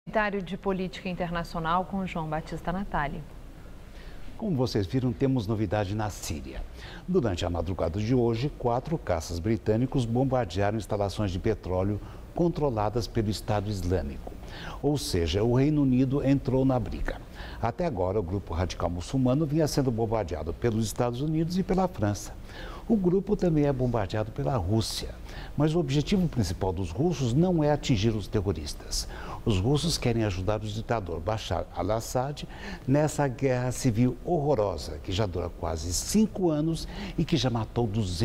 Comentário de política internacional com João Batista Natali. Como vocês viram, temos novidade na Síria. Durante a madrugada de hoje, 4 caças britânicos bombardearam instalações de petróleo controladas pelo Estado Islâmico. Ou seja, o Reino Unido entrou na briga. Até agora, o grupo radical muçulmano vinha sendo bombardeado pelos Estados Unidos e pela França. O grupo também é bombardeado pela Rússia. Mas o objetivo principal dos russos não é atingir os terroristas. Os russos querem ajudar o ditador Bashar al-Assad nessa guerra civil horrorosa que já dura quase 5 anos e que já matou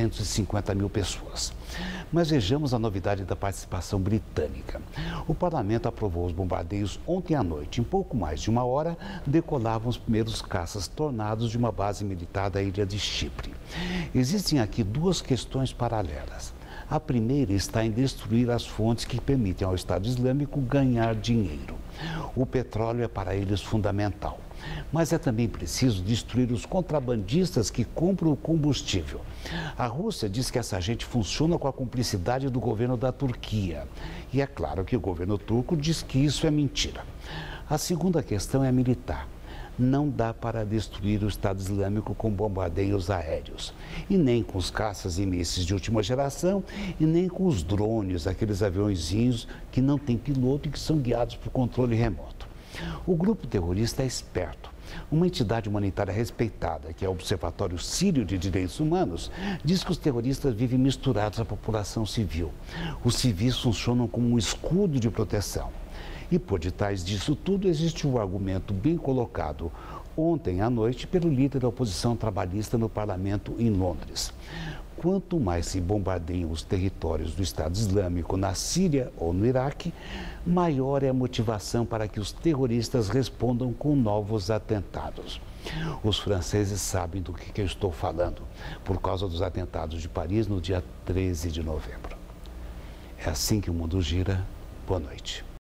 250 mil pessoas. Mas vejamos a novidade da participação britânica. O parlamento aprovou os bombardeios ontem à noite. Em pouco mais de 1 hora, decolavam os primeiros caças tornados de uma base militar da ilha de Chipre. Existem aqui 2 questões paralelas. A primeira está em destruir as fontes que permitem ao Estado Islâmico ganhar dinheiro. O petróleo é para eles fundamental, mas é também preciso destruir os contrabandistas que compram o combustível. A Rússia diz que essa gente funciona com a cumplicidade do governo da Turquia. E é claro que o governo turco diz que isso é mentira. A segunda questão é militar. Não dá para destruir o Estado Islâmico com bombardeios aéreos, e nem com os caças e mísseis de última geração, e nem com os drones, aqueles aviõezinhos que não têm piloto e que são guiados por controle remoto. O grupo terrorista é esperto. Uma entidade humanitária respeitada, que é o Observatório Sírio de Direitos Humanos, diz que os terroristas vivem misturados à população civil. Os civis funcionam como um escudo de proteção. E por detrás disso tudo existe um argumento bem colocado ontem à noite pelo líder da oposição trabalhista no parlamento em Londres. Quanto mais se bombardeiam os territórios do Estado Islâmico na Síria ou no Iraque, maior é a motivação para que os terroristas respondam com novos atentados. Os franceses sabem do que eu estou falando, por causa dos atentados de Paris no dia 13 de novembro. É assim que o mundo gira. Boa noite.